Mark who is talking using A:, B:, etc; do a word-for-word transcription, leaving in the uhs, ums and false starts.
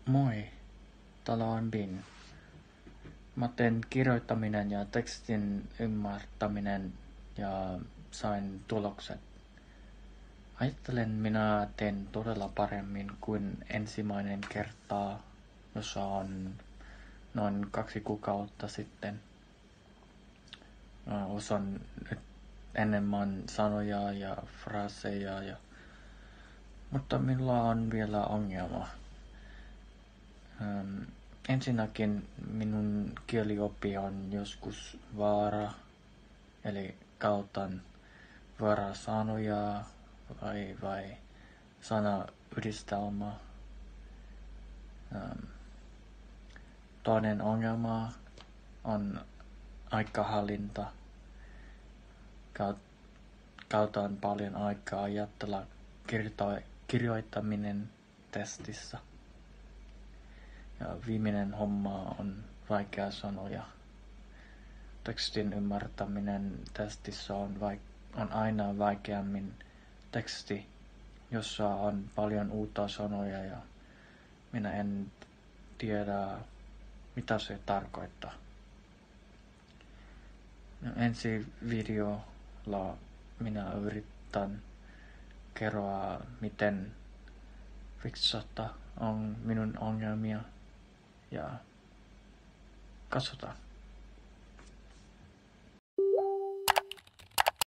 A: Moi, täällä on Bin. Mä teen kirjoittaminen ja tekstin ymmärtäminen ja sain tulokset. Ajattelen minä teen todella paremmin kuin ensimmäinen kertaa, jossa on noin kaksi kuukautta sitten. Mä osaan nyt enemmän sanoja ja fraaseja, ja... mutta minulla on vielä ongelma. Ähm, ensinnäkin minun kielioppi on joskus vaara, eli käytän väärää sanoja vai, vai sanayhdistelmä. Ähm, toinen ongelma on aikahallinta. Käytän paljon aikaa ajatella kirjo- kirjoittaminen testissä. Ja viimeinen homma on vaikea sanoja. Tekstin ymmärtäminen testissä on, vaik- on aina vaikeammin teksti, jossa on paljon uutta sanoja ja minä en tiedä, mitä se tarkoittaa. No, ensi videolla minä yritän kertoa, miten fiksata on minun ongelmia. Ja katsotaan.